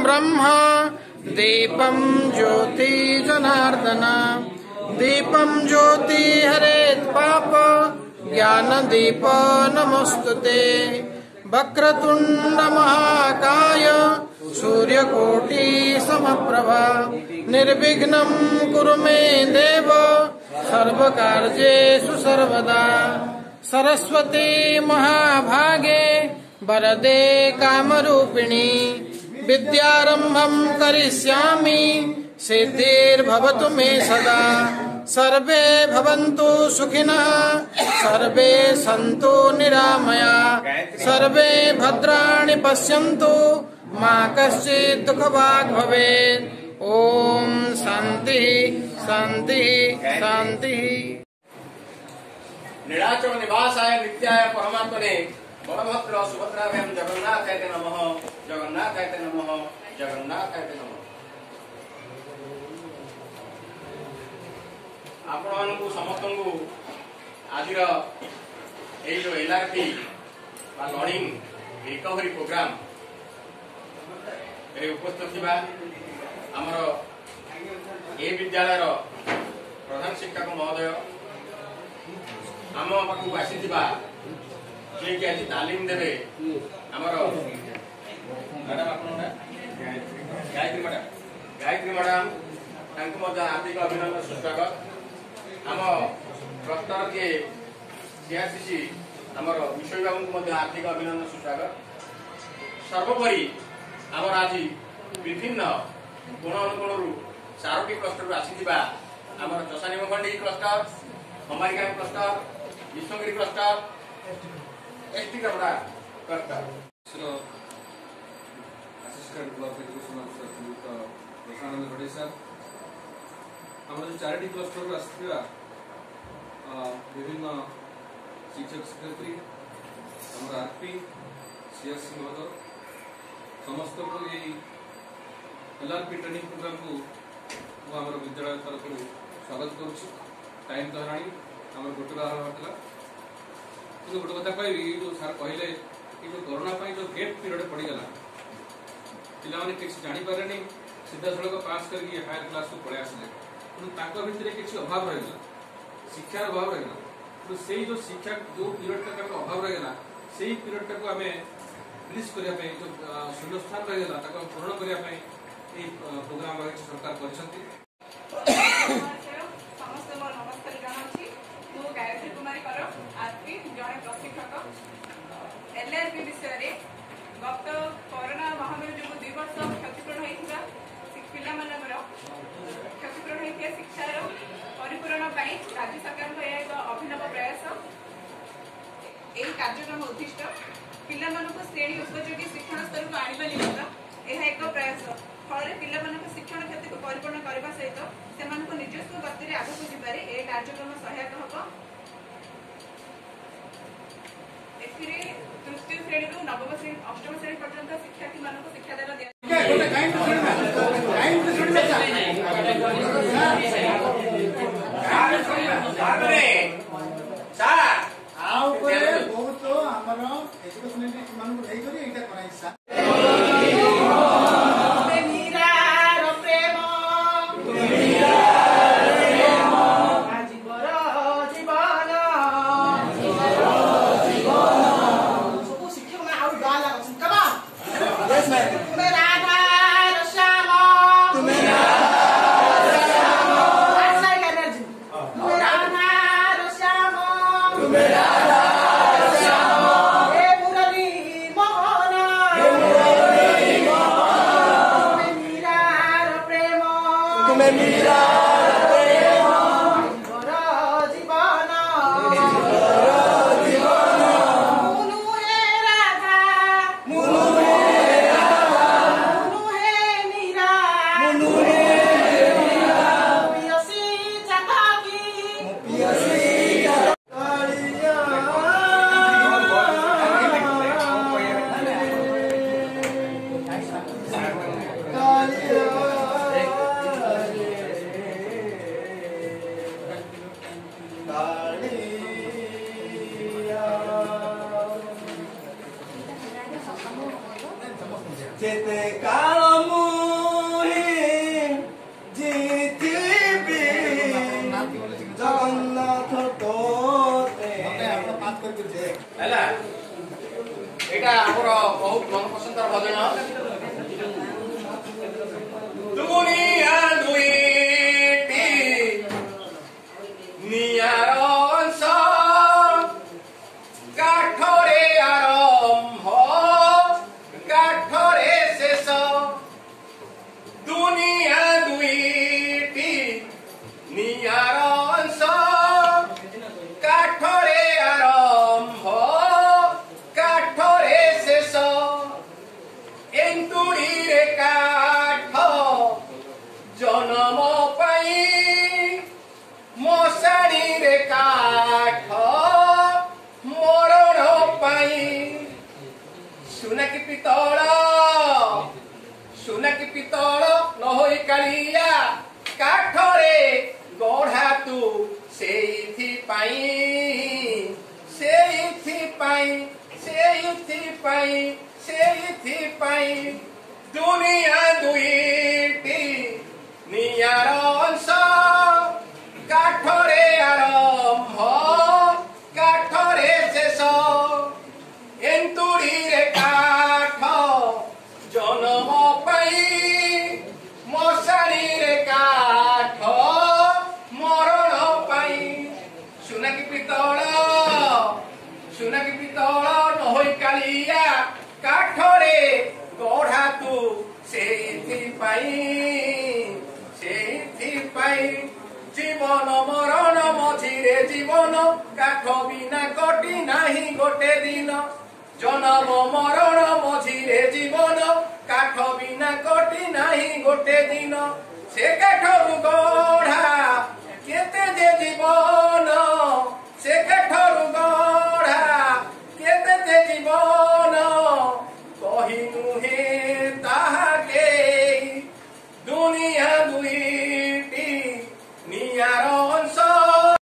ब्रह्म दीपं ज्योति जनार्दन दीपं ज्योति हरेत् पाप ज्ञान दीप नमोस्तुते वक्रतुंड महाकाय सूर्यकोटि समप्रभा निर्विघ्नं कुरु मे देव सर्वकार्येषु सर्वदा सरस्वती महाभागे वरदे कामरूपिणी विद्यारंभं करिष्यामि सिद्धिर्भवतु मे सदा सर्वे भवन्तु सुखिनः सर्वे सन्तु निरामयाः सर्वे भद्राणि पश्यन्तु मा कश्चित् दुःखभाग् भवेत्। ओम शांति शांति शांति। नीलाचल निवासाय नित्याय परमात्मने बलभद्र सुभद्राभ्यां जगन्नाथाय नमः जगन्नाथाय नमः जगन्नाथाय नमः। आपण समस्त आज जो एलआरपी लर्निंग रिकवरी प्रोग्राम उपस्थित थी आमर ए विद्यालय प्रधान शिक्षक महोदय आम पाखक आसी जी आज तालीम देवे आमर मैडम गायत्री मैडम हार्दिक अभिनंदन सुस्वागत। आम क्लस्टर के सीआरसीसी आमर विषय बाबू को हार्दिक अभिनंदन सुस्वागत। सर्वोपरि आमर आज विभिन्न कोण अनुकोण 4टी क्लस्टर आसी आमर Chasanimkhandi cluster Hamarigam cluster Vishnugiri cluster ST कपड़ा cluster assistant block education officer Prasanand Bhatti sir आम जो 4टी क्लस्टर आसवा विभिन्न शिक्षक सेक्रेटरी आम आरपी सीएससी महोदय समस्त को यही एलआरपी ट्रेनिंग प्रोग्राम को आम विद्यालय तरफ स्वागत करुच्ची। टाइम तो है आम गोटे बाहर बाहर कि गोटे कथा कह जो सार कहले कि जो कोरोना जो गेट पीरियड पड़गला पाने किसी जापारे सीधा सड़क पास करके हायर क्लास को पलि आसिले तेणु भितर किसी अभाव रहा शिक्षार अभाव रहा से जो शिक्षा जो पीरियड तक अभाव रहा से पीरियड टाक आम रिलीज करने जो शून्यस्थान रहा पूरण करने प्रोग्राम सरकार करछंती। समस्त नमस्कार जनावि मु गायत्री कुमारी कर आरपी जड़े प्रशिक्षक एलआरपी विषय गत कोरोना महामारी जो 2 वर्ष क्षतिपूरण होता क्षतिपूरण होता शिक्षार परिपूरण राज्य सरकार एक अभिनव प्रयास यही कार्यक्रम उद्दिष्ट पिला श्रेणी उपयोगी शिक्षण स्तर को आने निमित्त यह एक प्रयास फल पिला शिक्षण क्षति को परिपूर्ण करने सहित से निजस्व गति में आगक जारे यह कार्यक्रम सहायक हम। तृतीय श्रेणी रु नवम श्रेणी अष्टम श्रेणी पर्यंत शिक्षार्थी मान शिक्षादान दिया Chete calamo एटा हमर बहुत मनपसंद भजन दुनिया दुईटी नियार अंश काठरे आरंभ काठरे शेष दुनिया दुईटी नियार अंश काठरे आरंभ काठरे शेष एंतुरी काठ जन्म पाई मशाणी रे काठ मरण पाई सुना की पितल न होई कालिया काठरे गढ़ा तू सेइथि पाई दुनिया दुईटी नियार अंश काठरे आरंभ काठरे शेष एंतुरी रे काठ जन्म पाई मशाणी रे काठ मरण पाई सुना की पितल न होई कालिया काठरे गढ़ा तू सेइथि पाई जीवन मरण मझिरे जीवन काठ बिना कटी नाही गोटे दिन जन्म मरण मझिरे जीवन काठ बिना कटी नाही गोटे दिन से